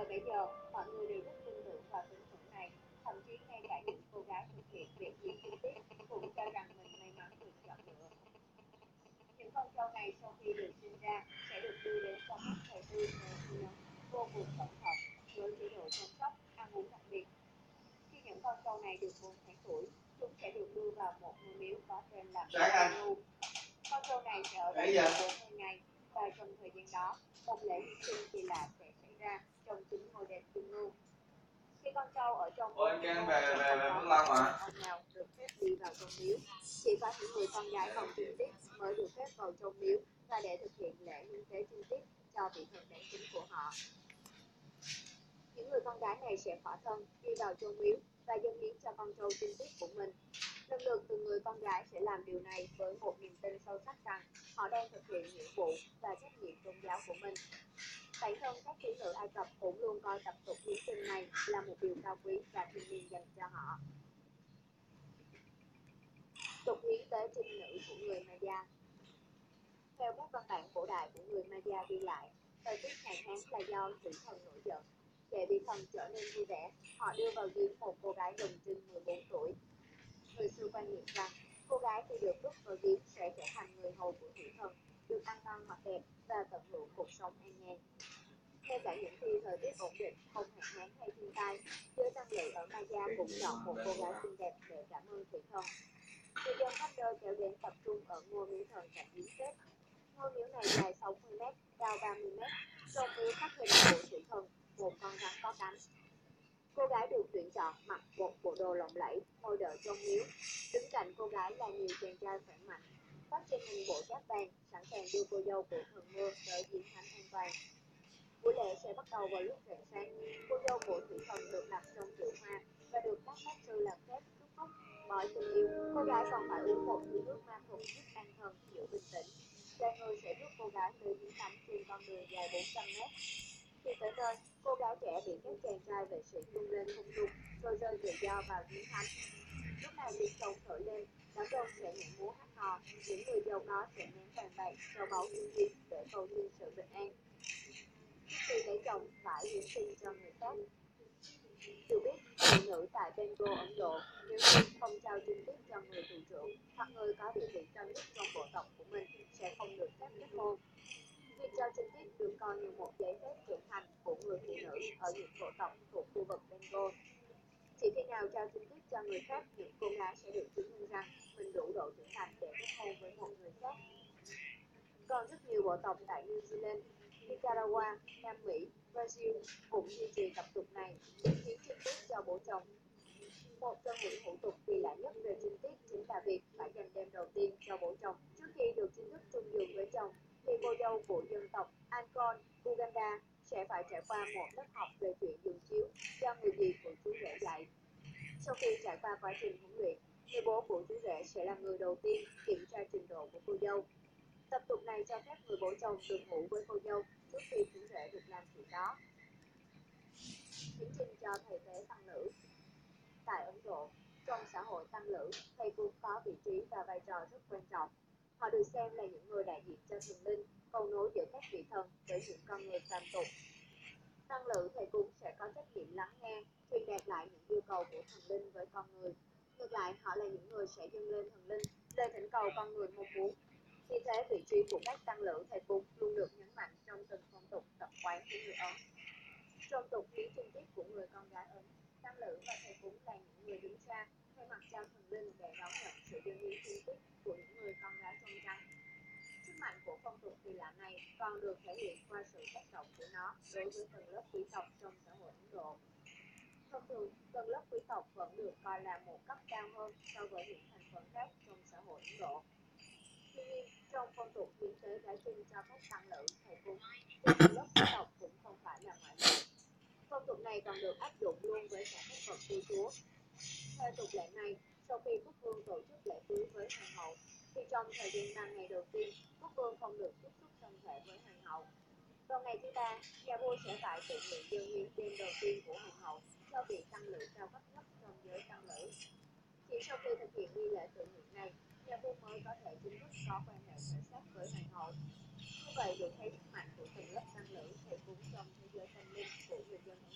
bấy giờ, mọi người đều rất tin tưởng vào tín ngưỡng này, thậm chí ngay cả những cô gái thực hiện việc diễn trực tiếp cũng cho rằng mình may mắn được chọn lựa. Những con trâu này sau khi được sinh ra sẽ được đưa đến cho các thầy tư người nhóm vô cùng cẩn thận với chế độ chăm sóc, ăn uống đặc biệt. Khi những con trâu này được 4 tháng tuổi, chúng sẽ được đưa vào một ngôi miếu có tên là Miếu. Con trâu này sẽ ở đây 40 ngày và trong thời gian đó, một lễ hy sinh kỳ lạ sẽ xảy ra trong chính ngôi đền Trung ương. Khi con trâu ở trong ngôi miếu ông nào được phép đi vào trong miếu, chỉ có những người con gái còn trinh tiết mới được phép vào trong miếu và để thực hiện lễ hiến tế trinh tiết cho vị thần đáng kính của họ. Những người con gái này sẽ khỏa thân đi vào trong miếu và dâng hiến cho con trâu trinh tiết của mình. Lần lượt từng người con gái sẽ làm điều này với một niềm tin sâu sắc rằng họ đang thực hiện nghĩa vụ và trách nhiệm tôn giáo của mình. Bản thân các thiếu nữ Ai Cập cũng luôn coi tập tục hiến sinh này là một điều cao quý và thiêng liêng dành cho họ. Tục hiến tế trinh nữ của người Maya. Theo các văn bản cổ đại của người Maya ghi lại, thời tiết hạn hán là do thủy thần nổi giận. Để vị thần trở nên vui vẻ, họ đưa vào giếng một cô gái đồng trinh 14 tuổi. Người xưa quan niệm rằng cô gái khi được vứt vào giếng sẽ trở thành người hầu của thủy thần, được ăn ngon mặc đẹp và tận hưởng cuộc sống an nhàn. Ngay cả những khi thời tiết ổn định, không hạn hán hay thiên tai, giới tăng lữ ở Maya cũng chọn một cô gái xinh đẹp để cảm ơn thủy thần. Người dân khắp nơi kéo đến tập trung ở ngôi miếu thần cạnh giếng Tết. Ngôi miếu này dài 60 m, cao 30 m. Trong miếu khắc hình của thủy thần, một con rắn có cánh. Cô gái được tuyển chọn mặc một bộ đồ lộng lẫy, ngồi đợi trong miếu. Đứng cạnh cô gái là nhiều chàng trai khỏe mạnh, khoác trên mình bộ giáp vàng, sẵn sàng đưa cô dâu của thần mưa tới giếng thánh an toàn. Buổi lễ sẽ bắt đầu vào lúc rạng sáng. Cô dâu của thủy thần được đặt trong chậu hoa và được các pháp sư làm phép chúc phúc. Mọi tình yêu, cô gái còn phải uống một ly nước ma thuật giúp an thần giữ bình tĩnh. Đoàn người sẽ giúp cô gái tới giếng thánh trên con đường dài 400 m. Khi tới nơi, cô gái trẻ bị các chàng trai vệ sĩ tung lên hung dung, rồi rơi tự do vào giếng thánh. Lúc này tiếng trống thổi lên, đám đông sẽ nhảy múa hát hò, những người giàu có sẽ ném vàng bạc, châu báu kim diêm để cầu xin sự bình an. Trước khi lấy chồng phải hiến sinh cho người khác. Được biết, phụ nữ tại Bengal, Ấn Độ, nếu như không trao trinh tiết cho người tù trưởng hoặc người có địa vị cao nhất trong bộ tộc của mình sẽ không được phép kết hôn. Việc trao trinh tiết được coi như một giấy phép trưởng thành của người phụ nữ ở những bộ tộc thuộc khu vực Bengal. Chỉ khi nào trao trinh tiết cho người khác, những cô gái sẽ được chứng minh rằng mình đủ độ trưởng thành để kết hôn với một người khác. Còn rất nhiều bộ tộc tại New Zealand, Nicaragua, Nam Mỹ, Brazil cũng duy trì tập tục này, hiến trinh tiết cho bố chồng. Một trong những thủ tục kỳ lạ nhất về trinh tiết chính là việc phải dành đêm đầu tiên cho bố chồng. Trước khi được chính thức chung giường với chồng, thì cô dâu của dân tộc Angkor, Uganda sẽ phải trải qua một lớp học về chuyện giường chiếu do người dì của chú rể dạy. Sau khi trải qua quá trình huấn luyện, người bố của chú rể sẽ là người đầu tiên kiểm tra trình độ của cô dâu. Tập tục này cho phép người bố chồng được ngủ với cô dâu trước khi chú rể được làm chuyện đó. Hiến trình cho thầy tế tăng lữ. Tại Ấn Độ, trong xã hội tăng lữ, thầy cũng có vị trí và vai trò rất quan trọng. Họ được xem là những người đại diện cho thần linh, cầu nối giữa các vị thần với những con người phàm tục. Tăng lữ thầy cúng sẽ có trách nhiệm lắng nghe, truyền đạt lại những yêu cầu của thần linh với con người. Ngược lại, họ là những người sẽ dâng lên thần linh lời thỉnh cầu con người mong muốn. Vì thế, vị trí của các tăng lữ thầy cúng luôn được nhấn mạnh trong từng phong tục tập quán của người Ấn. Trong tục hiến trinh tiết của người con gái Ấn, tăng lữ và thầy cúng là những người đứng ra thay mặt cho thần linh để đón nhận sự dâng hiến trinh tiết của những người con gái trong trắng. Sức mạnh của phong tục kỳ lạ này còn được thể hiện qua sự tác động của nó đối với tầng lớp quý tộc trong xã hội Ấn Độ. Thông thường, tầng lớp quý tộc vẫn được coi là một cấp cao hơn so với những thành phần khác trong xã hội Ấn Độ. Tuy nhiên, trong phong tục hiến tế gái trinh cho các tăng lữ thầy cúng, thì tầng lớp quý tộc cũng không phải là ngoại lệ. Phong tục này còn được áp dụng luôn với cả các bậc vua chúa. Theo tục lệ này, sau khi quốc vương tổ chức lễ cưới với hoàng hậu, thì trong thời gian 5 ngày đầu tiên, quốc vương không được tiếp xúc thân thể với hoàng hậu. Vào ngày thứ 3, nhà vua sẽ phải tự nguyện dâng hiến đêm đầu tiên của hoàng hậu cho vị tăng lữ cao cấp nhất trong giới tăng lữ. Chỉ sau khi thực hiện nghi lễ tự nguyện này, nhà vua mới có thể chính thức có quan hệ thể xác với hoàng hậu. Như vậy, được thấy sức mạnh của tầng lớp tăng lữ thầy cúng trong thế giới tâm linh của người dân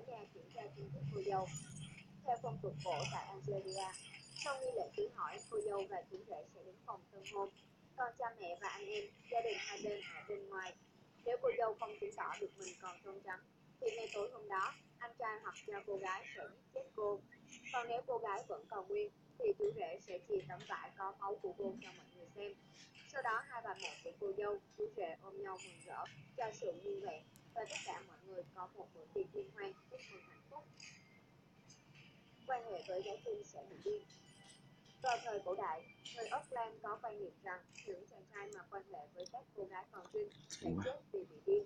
nhà kiểm tra kiến thức cô dâu. Theo phong tục cổ tại Algeria, sau nghi lễ cưới hỏi, cô dâu và chú rể sẽ đến phòng tân hôn, còn cha mẹ và anh em, gia đình hai bên ở bên ngoài. Nếu cô dâu không chứng tỏ được mình còn trong trắng, thì ngay tối hôm đó, anh trai hoặc cha cô gái sẽ giết chết cô. Còn nếu cô gái vẫn còn nguyên, thì chú rể sẽ chìa tấm vải có máu của cô cho mọi người xem. Sau đó hai bà mẹ của cô dâu, chú rể ôm nhau mừng rỡ cho sự vui vẻ, và tất cả mọi người có một bữa tiệc liên hoan chúc mừng hạnh phúc. Quan hệ với gái cưng sẽ bị điên. Vào thời cổ đại, người Auckland có quan niệm rằng những chàng trai mà quan hệ với các cô gái còn trinh sẽ chết vì bị điên.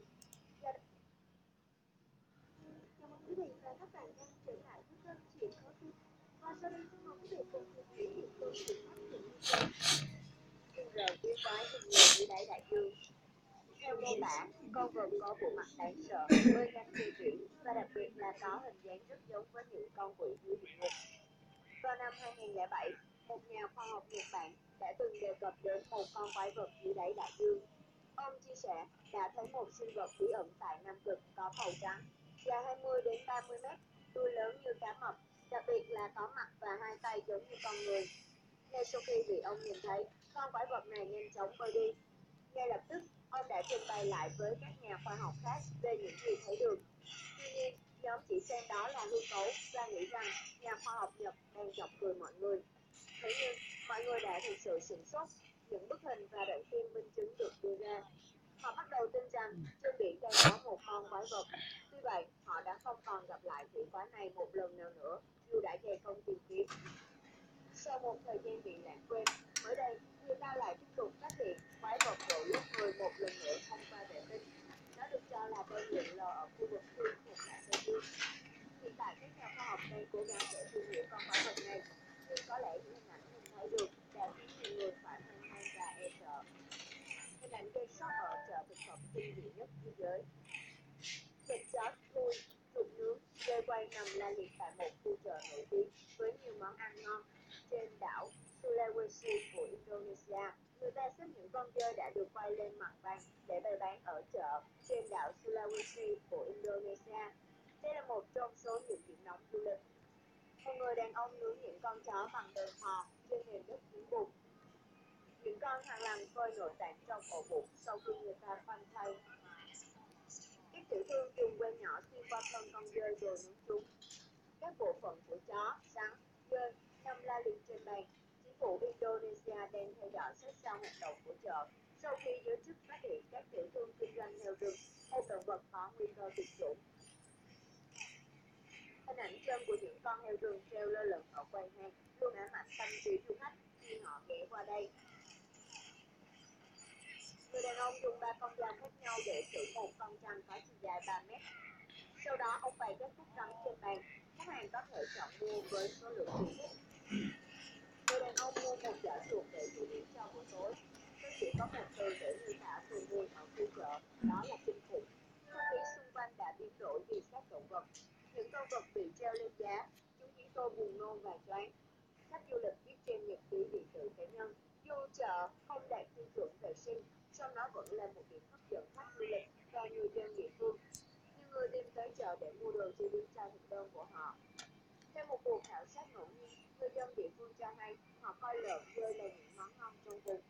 Chào mừng quý vị và các bạn đang trở lại với kênh Chuyện Có Tin. Và sau đây xin mời quý vị cùng tìm hiểu những câu chuyện hấp dẫn như sau. Rừng rờ yêu quái rừng người dưới đáy đại dương. Theo mô tả, con vật có bộ mặt đáng sợ, bơi nhanh phi thủy và đặc biệt là có hình dáng rất giống với những con quỷ dưới địa ngục. Vào năm 2007, một nhà khoa học Nhật Bản đã từng đề cập đến một con quái vật dưới đáy đại dương. Ông chia sẻ đã thấy một sinh vật bí ẩn tại Nam Cực có màu trắng, dài 20 đến 30 mét, đuôi lớn như cá mập, đặc biệt là có mặt và hai tay giống như con người. Ngay sau khi bị ông nhìn thấy, con quái vật này nhanh chóng bơi đi. Ngay lập tức, ông đã trình bày lại với các nhà khoa học khác về những gì thấy được. Tuy nhiên, nhóm chỉ xem đó là hư cấu và nghĩ rằng nhà khoa học Nhật đang chọc cười mọi người. Thế nhưng, mọi người đã thực sự sửng sốt. Những bức hình và đoạn phim minh chứng được đưa ra. Họ bắt đầu tin rằng trên biển đang có một con quái vật. Tuy vậy, họ đã không còn gặp lại thủy quái này một lần nào nữa, dù đã dày công tìm kiếm. Sau một thời gian bị lãng quên, mới đây, người ta lại tiếp tục phát hiện quái vật đội lốt người một lần nữa thông qua vệ tinh. Nó được cho là đang lượn lờ ở khu vực phi thuộc đại Tây Dương. Hiện tại, các nhà khoa học đang cố gắng để tìm hiểu con quái vật này, nhưng có lẽ những hình ảnh nhìn thấy được đã khiến nhiều người phải hoang mang và e sợ. Hình ảnh gây sốc ở chợ thực phẩm kinh dị nhất thế giới. Thịt chó thui, thịt nướng, dê quay nằm la liệt tại một khu chợ nổi tiếng với nhiều món ăn ngon. Trên đảo Sulawesi của Indonesia, người ta xếp những con dơi đã được quay lên mặt bằng để bày bán ở chợ trên đảo Sulawesi của Indonesia. Đây là một trong số những điểm nóng du lịch. Một người đàn ông nướng những con chó bằng đờn thò trên nền đất nướng bùn. Những con thằn lằn phơi nội tạng trong ổ bụng sau khi người ta khoanh thay. Các tiểu thương dùng que nhỏ xuyên qua thân con dơi rồi nướng chúng. Các bộ phận của chó, sắn, dơi nằm la liệt trên bàn. Chính phủ Indonesia đang theo dõi sát sao hoạt động của chợ sau khi giới chức phát hiện các tiểu thương kinh doanh heo rừng hay động vật có nguy cơ tuyệt chủng. Hình ảnh chân của những con heo rừng treo lơ lửng ở quầy hàng luôn ám ảnh tâm trí du khách khi họ ghé qua đây. Người đàn ông dùng 3 con dao khác nhau để xử một con trăng có chiều dài 3 mét. Sau đó ông bày các khúc rắn trên bàn, khách hàng có thể chọn mua với số lượng tùy thích. Người đàn ông mua một giỏ chuột để chế biến cho buổi tối. Tôi chỉ có một từ để miêu tả mùi mùi ở khu chợ, đó là kinh khủng. Không khí xung quanh đã biến đổi vì xác động vật. Những con vật bị treo lên giá, chúng khiến tôi buồn nôn và choáng. Khách du lịch viết trên nhật ký điện tử cá nhân, dù chợ không đạt tiêu chuẩn vệ sinh, song nó vẫn là một điểm hấp dẫn khách du lịch và người dân địa phương. Nhiều người tìm tới chợ để mua đồ chế biến cho thực đơn của họ. Theo một cuộc khảo sát ngẫu nhiên, người dân địa phương cho hay họ coi lợn dơi là những món ngon trong vùng.